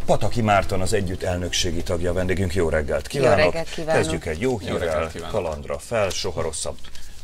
Pataki Márton, az Együtt elnökségi tagja, vendégünk. Jó reggelt kívánok! Jó reggelt kívánok! Kezdjük egy jó hírrel, kalandra fel, soha rosszabb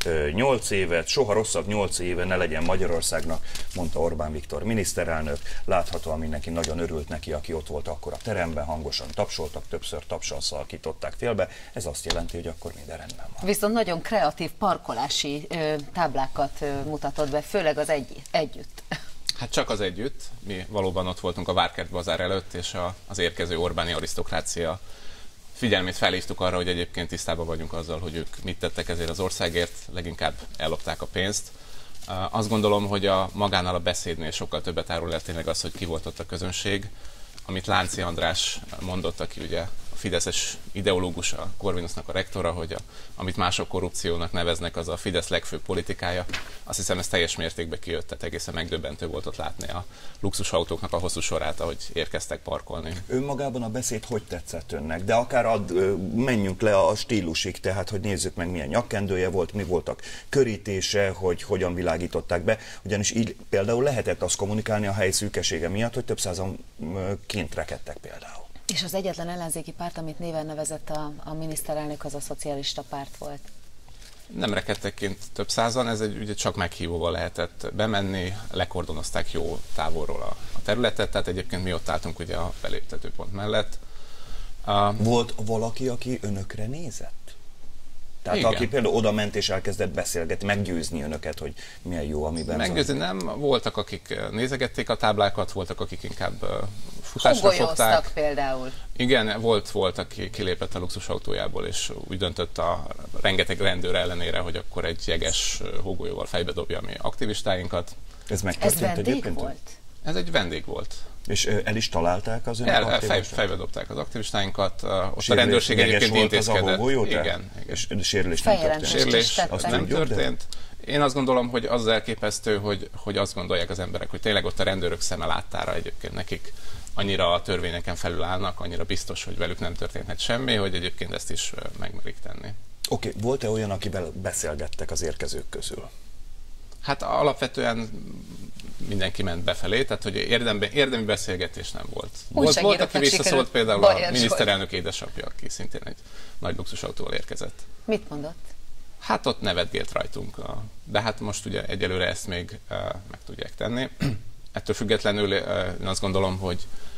8 éve ne legyen Magyarországnak, mondta Orbán Viktor miniszterelnök. Láthatóan mindenki nagyon örült neki, aki ott volt akkor a teremben, hangosan tapsoltak, többször tapsal szalkították félbe. Ez azt jelenti, hogy akkor minden rendben van. Viszont nagyon kreatív parkolási táblákat mutatott be, főleg az Együtt. Hát csak az Együtt. Mi valóban ott voltunk a Várkert bazár előtt, és az érkező Orbáni arisztokrácia figyelmét felhívtuk arra, hogy egyébként tisztában vagyunk azzal, hogy ők mit tettek ezért az országért, leginkább ellopták a pénzt. Azt gondolom, hogy magánál a beszédnél sokkal többet árul el tényleg az, hogy ki volt ott a közönség. Amit Lánci András mondott, aki ugye a fideszes ideológus, a Corvinusnak a rektora, hogy amit mások korrupciónak neveznek, az a Fidesz legfőbb politikája. Azt hiszem, ez teljes mértékben kijött, tehát egészen megdöbbentő volt ott látni a luxusautóknak a hosszú sorát, ahogy érkeztek parkolni. Önmagában a beszéd hogy tetszett önnek? De akár menjünk le a stílusig, tehát hogy nézzük meg, milyen nyakkendője volt, mi voltak körítése, hogy hogyan világították be. Ugyanis így például lehetett azt kommunikálni a hely szűkesége miatt, hogy több százan kint rekedtek például. És az egyetlen ellenzéki párt, amit néven nevezett a miniszterelnök, az a szocialista párt volt. Nem rekedtek kint több százan, ez ugye csak meghívóval lehetett bemenni, lekordonozták jó távolról a területet, tehát egyébként mi ott álltunk ugye a beléptetőpont mellett. Volt valaki, aki önökre nézett? Tehát igen. Aki például oda ment és elkezdett beszélgetni, meggyőzni önöket, hogy milyen jó, amiben... Meggyőzni nem, voltak, akik nézegették a táblákat, voltak, akik inkább futásra fogták. Például. Igen, volt, aki kilépett a luxusautójából, és úgy döntött a rengeteg rendőr ellenére, hogy akkor egy jeges hógolyóval fejbe dobja a mi aktivistáinkat. Ez megtörtént egyébként? Volt? Ez egy vendég volt. És el is találták az önök aktivistákat? Fejbe dobták az aktivistáinkat. Ott a rendőrség egyébként intézkedett. Igen. És sérülés nem történt? Sérülés nem történt. Én azt gondolom, hogy az elképesztő, hogy azt gondolják az emberek, hogy tényleg ott a rendőrök szeme láttára egyébként nekik annyira a törvényeken felül állnak, annyira biztos, hogy velük nem történhet semmi, hogy egyébként ezt is megmerik tenni. Oké, volt-e olyan, akivel beszélgettek az érkezők közül? Hát alapvetően mindenki ment befelé, tehát hogy érdemi beszélgetés nem volt. Volt, aki visszaszólt, például a miniszterelnök édesapja, aki szintén egy nagy luxusautóval érkezett. Mit mondott? Hát ott nevetgélt rajtunk, de hát most ugye egyelőre ezt még meg tudják tenni. Ettől függetlenül én azt gondolom, hogy...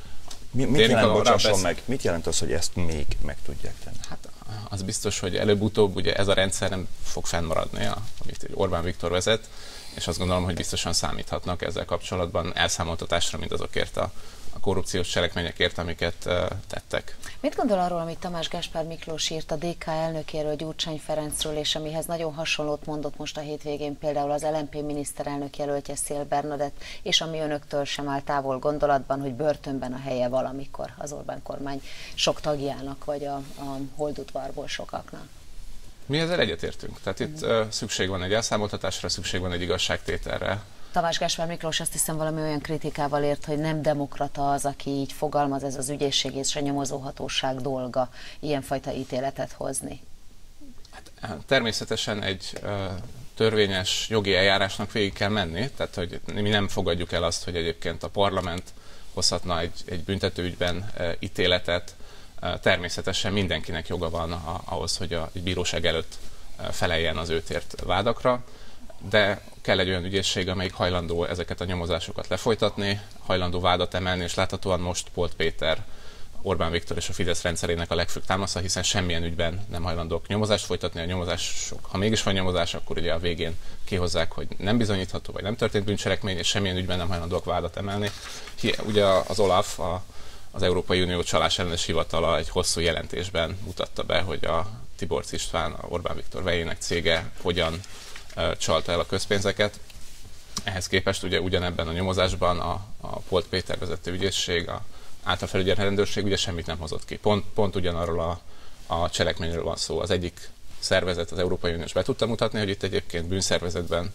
Mit jelent az, hogy ezt még meg tudják tenni? Hát az biztos, hogy előbb-utóbb ugye ez a rendszer nem fog fennmaradni, amit Orbán Viktor vezet, és azt gondolom, hogy biztosan számíthatnak ezzel kapcsolatban elszámoltatásra mindazokért a korrupciós cselekményekért, amiket tettek. Mit gondol arról, amit Tamás Gáspár Miklós írt a DK elnökéről, Gyurcsány Ferencről, és amihez nagyon hasonlót mondott most a hétvégén például az LMP miniszterelnök jelöltje Széll Bernadett, és ami önöktől sem áll távol gondolatban, hogy börtönben a helye valamikor az Orbán kormány sok tagjának, vagy a holdudvarból sokaknak? Mi ezzel egyetértünk. Tehát itt szükség van egy elszámoltatásra, szükség van egy igazságtételre. Tamás Gáspár Miklós azt hiszem valami olyan kritikával ért, hogy nem demokrata az, aki így fogalmaz, ez az ügyészség és a nyomozóhatóság dolga ilyenfajta ítéletet hozni. Hát, természetesen egy törvényes jogi eljárásnak végig kell menni, tehát hogy mi nem fogadjuk el azt, hogy egyébként a parlament hozhatna egy büntetőügyben ítéletet. Természetesen mindenkinek joga van ahhoz, hogy egy bíróság előtt feleljen az őt ért vádakra, de kell egy olyan ügyészség, amelyik hajlandó ezeket a nyomozásokat lefolytatni, hajlandó vádat emelni, és láthatóan most Polt Péter, Orbán Viktor és a Fidesz rendszerének a legfőbb támasza, hiszen semmilyen ügyben nem hajlandók nyomozást folytatni. A nyomozások, ha mégis van nyomozás, akkor ugye a végén kihozzák, hogy nem bizonyítható, vagy nem történt bűncselekmény, és semmilyen ügyben nem hajlandók vádat emelni. Ugye az OLAF, az Európai Unió csalás ellenes hivatala egy hosszú jelentésben mutatta be, hogy a Tiborcs István, a Orbán Viktor vejének cége hogyan csalta el a közpénzeket. Ehhez képest ugye ugyanebben a nyomozásban a Polt Péter vezető ügyészség, a általfelügyelő rendőrség ugye semmit nem hozott ki. Pont ugyanarról a cselekményről van szó. Az egyik szervezet, az Európai Uniós be tudta mutatni, hogy itt egyébként bűnszervezetben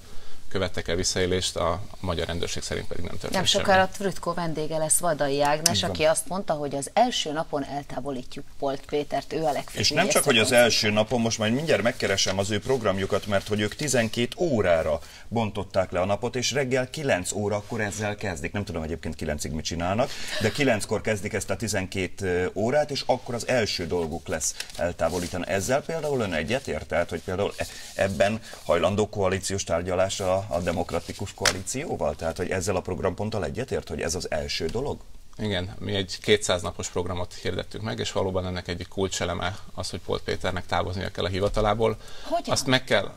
követtek el visszaélést, a magyar rendőrség szerint pedig nem történt Nem semmi. sokára Trütkó vendége lesz Vadai Ágnes, aki azt mondta, hogy az első napon eltávolítjuk Polt Pétert, ő a legfőbb. És nem csak, hogy az első napon, most majd mindjárt megkeresem az ő programjukat, mert hogy ők 12 órára bontották le a napot, és reggel 9 órakor ezzel kezdik. Nem tudom egyébként 9-ig mit csinálnak, de 9-kor kezdik ezt a 12 órát, és akkor az első dolguk lesz eltávolítani. Ezzel például ön egyetért? Tehát, hogy például ebben hajlandó koalíciós tárgyalásra a demokratikus koalícióval? Tehát, hogy ezzel a programponttal egyetért, hogy ez az első dolog? Igen, mi egy 200 napos programot hirdettük meg, és valóban ennek egyik kulcseleme az, hogy Polt Péternek távoznia kell a hivatalából. Hogyan? Azt meg kell...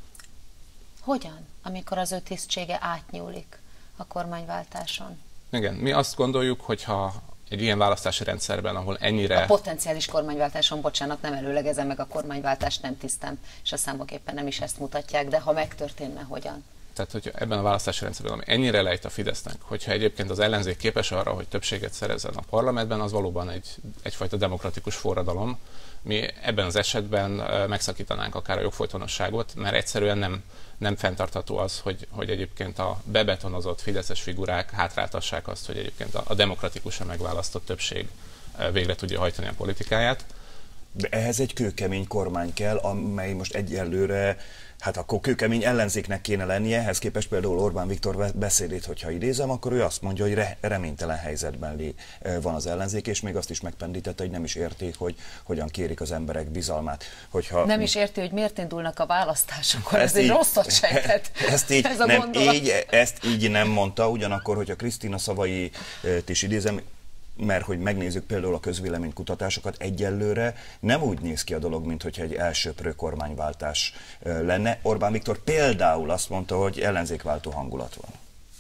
Hogyan? Amikor az ő tisztsége átnyúlik a kormányváltáson? Igen, mi azt gondoljuk, hogyha egy ilyen választási rendszerben, ahol ennyire... A potenciális kormányváltáson, bocsánat, nem előlegezem meg a kormányváltást, nem tisztem, és a számok éppen nem is ezt mutatják, de ha megtörténne, hogyan? Tehát, hogy ebben a választási rendszerben, ami ennyire lejt a Fidesznek, hogyha egyébként az ellenzék képes arra, hogy többséget szerezzen a parlamentben, az valóban egyfajta demokratikus forradalom. Mi ebben az esetben megszakítanánk akár a jogfolytonosságot, mert egyszerűen nem fenntartható az, hogy egyébként a bebetonozott fideszes figurák hátráltassák azt, hogy egyébként a demokratikusan megválasztott többség végre tudja hajtani a politikáját. De ehhez egy kőkemény kormány kell, amely most egyelőre, hát akkor kőkemény ellenzéknek kéne lennie, ehhez képest például Orbán Viktor beszédét, hogyha idézem, akkor ő azt mondja, hogy reménytelen helyzetben van az ellenzék, és még azt is megpendítette, hogy nem is érték, hogy hogyan kérik az emberek bizalmát. Hogyha... Nem is érti, hogy miért indulnak a választásokon, ez egy rosszat sejtett. Ezt így nem mondta, ugyanakkor, hogyha Krisztina szavait is idézem, mert hogy megnézzük például a közvéleménykutatásokat, egyelőre nem úgy néz ki a dolog, mint hogyha egy elsöprő kormányváltás lenne. Orbán Viktor például azt mondta, hogy ellenzékváltó hangulat van.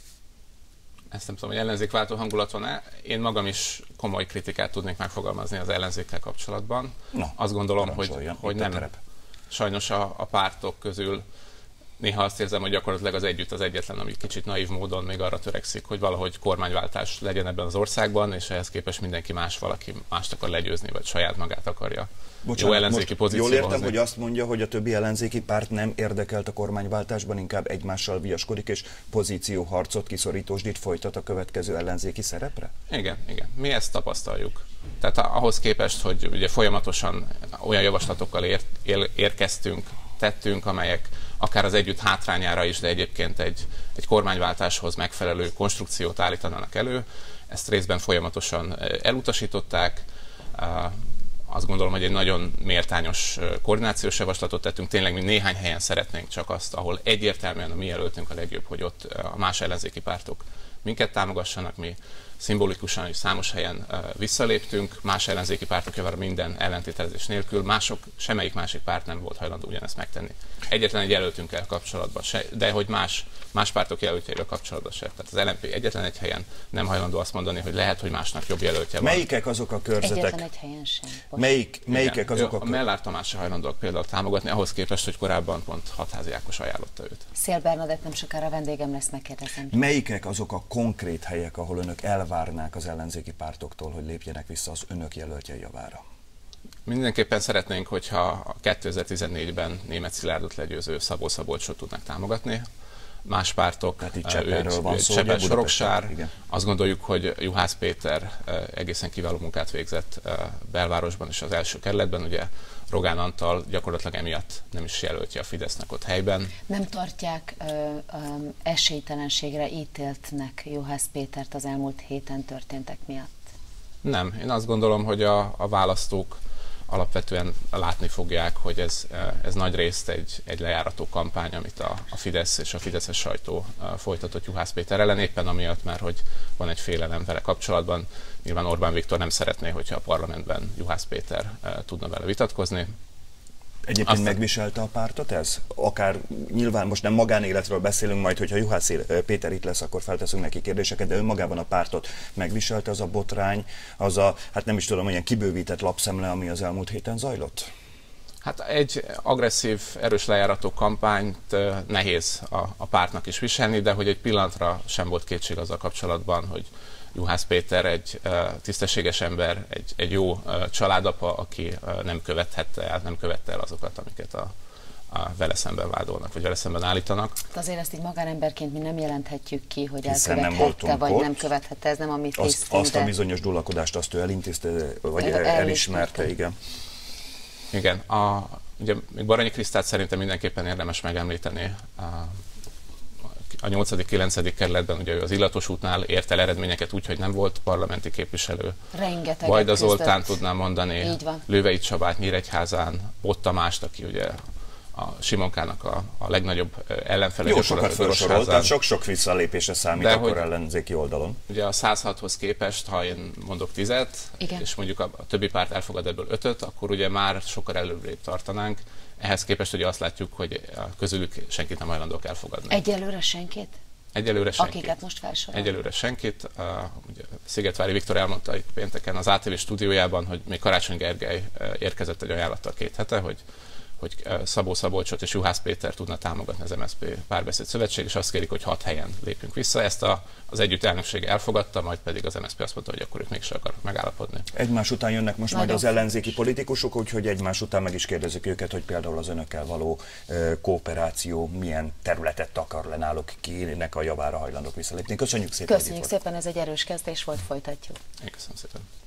Ezt nem tudom, hogy ellenzékváltó hangulat van-e. Én magam is komoly kritikát tudnék megfogalmazni az ellenzékkel kapcsolatban. Azt gondolom, hogy nem. Sajnos a pártok közül néha azt érzem, hogy gyakorlatilag az Együtt az egyetlen, ami kicsit naív módon még arra törekszik, hogy valahogy kormányváltás legyen ebben az országban, és ehhez képest mindenki valaki mást akar legyőzni, vagy saját magát akarja. Jó ellenzéki pozícióba jól értem, hozni. hogy azt mondja, hogy a többi ellenzéki párt nem érdekelt a kormányváltásban, inkább egymással viaskodik, és pozícióharcot, kiszorítósdit folytat a következő ellenzéki szerepre? Igen. Mi ezt tapasztaljuk. Tehát ahhoz képest, hogy ugye folyamatosan olyan javaslatokkal tettünk, amelyek akár az Együtt hátrányára is, de egyébként egy kormányváltáshoz megfelelő konstrukciót állítanának elő. Ezt részben folyamatosan elutasították. Azt gondolom, hogy egy nagyon méltányos koordinációs javaslatot tettünk. Tényleg mi néhány helyen szeretnénk csak azt, ahol egyértelműen a mi jelöltünk a legjobb, hogy ott a más ellenzéki pártok minket támogassanak, mi szimbolikusan is számos helyen visszaléptünk, más ellenzéki pártok javára minden ellentételezés nélkül, semmelyik másik párt nem volt hajlandó ugyanezt megtenni. Egyetlen egy jelöltünkkel kapcsolatban se, de hogy más pártok jelöltjeivel kapcsolatban se. Tehát az LMP egyetlen egy helyen nem hajlandó azt mondani, hogy lehet, hogy másnak jobb jelöltje van. Melyikek azok a körzetek? Egyetlen egy helyen sem. Melyikek azok a Mellár Tamás se hajlandóak például támogatni, ahhoz képest, hogy korábban pont Hatházi Ákos ajánlotta őt. Szél Bernadett nem sokára vendégem lesz, megkérdezem. Melyikek azok a konkrét helyek, ahol önök elvárnák az ellenzéki pártoktól, hogy lépjenek vissza az önök jelöltje javára? Mindenképpen szeretnénk, hogyha 2014-ben Németh Szilárdot legyőző Szabó Szabolcsot tudnak támogatni. Más pártok, Csepel, Soroksár, azt gondoljuk, hogy Juhász Péter egészen kiváló munkát végzett belvárosban és az első kerületben, ugye Rogán Antal gyakorlatilag emiatt nem is jelöltje a Fidesznek ott helyben. Nem tartják esélytelenségre ítéltnek Juhász Pétert az elmúlt héten történtek miatt? Nem. Én azt gondolom, hogy a választók alapvetően látni fogják, hogy ez nagyrészt egy lejárató kampány, amit a Fidesz és a fideszes sajtó folytatott Juhász Péter ellen, éppen amiatt már, hogy van egy félelem vele kapcsolatban. Nyilván Orbán Viktor nem szeretné, hogyha a parlamentben Juhász Péter tudna vele vitatkozni. Egyébként megviselte a pártot ez? Akár nyilván most nem magánéletről beszélünk, majd hogyha Juhász Péter itt lesz, akkor felteszünk neki kérdéseket, de önmagában a pártot megviselte az a botrány, az a, hát nem is tudom, olyan kibővített lapszemle, ami az elmúlt héten zajlott? Hát egy agresszív, erős lejárató kampányt nehéz a pártnak is viselni, de hogy egy pillanatra sem volt kétség azzal kapcsolatban, hogy Juhász Péter egy tisztességes ember, egy jó családapa, aki nem követte el azokat, amiket vele szemben vádolnak, vagy vele szemben állítanak. Azért ezt így magánemberként mi nem jelenthetjük ki, hogy elkövethette, vagy nem követhette, ez nem a mi tisztünk. Azt a bizonyos gyulakodást azt ő elintézte, vagy elismerte, igen. Igen, ugye még Baranyi Krisztát szerintem mindenképpen érdemes megemlíteni. A 8.-9. kerületben ugye az Illatos útnál ért el eredményeket úgy, hogy nem volt parlamenti képviselő. Rengeteget Vajda Zoltán tudnám mondani, Lővei Csabát Nyíregyházán, Ott Tamást, aki ugye a Simonkának a legnagyobb ellenfele. Jó sokat felsoroltál, sok-sok visszalépésre számít akkor ellenzéki oldalon. Ugye a 106-hoz képest, ha én mondok 10-et, és mondjuk a többi párt elfogad ebből 5-öt, akkor ugye már sokkal előrébb tartanánk. Ehhez képest ugye azt látjuk, hogy közülük senkit nem hajlandók elfogadni. Egyelőre senkit? Egyelőre senkit. Akiket most felsorol. Egyelőre senkit. Ugye Szigetvári Viktor elmondta itt pénteken az ATV stúdiójában, hogy még Karácsony Gergely érkezett egy ajánlattal 2 hete, hogy Szabó Szabolcsot és Juhász Péter tudna támogatni az MSZP Párbeszéd Szövetség, és azt kérik, hogy 6 helyen lépjünk vissza. Ezt az együtt elnökség elfogadta, majd pedig az MSZP azt mondta, hogy akkor ők mégsem akarnak megállapodni. Egymás után jönnek most majd az ellenzéki politikusok, úgyhogy egymás után meg is kérdezzük őket, hogy például az önökkel való kooperáció milyen területet takar le náluk, kinek a javára hajlandók visszalépni. Köszönjük szépen! Köszönjük szépen, ez egy erős kezdés volt, folytatjuk. Én köszönöm szépen!